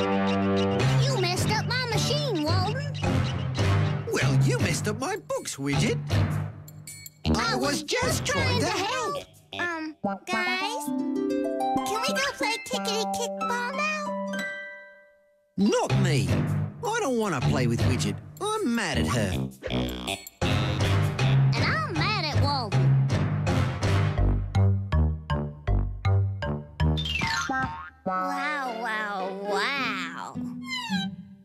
You messed up my machine, Walden. Well, you messed up my books, Widget. I was just trying to help. Guys, can we go play kickity-kickball now? Not me. I don't want to play with Widget. I'm mad at her. And I'm mad at Walden. Wow, wow, wow.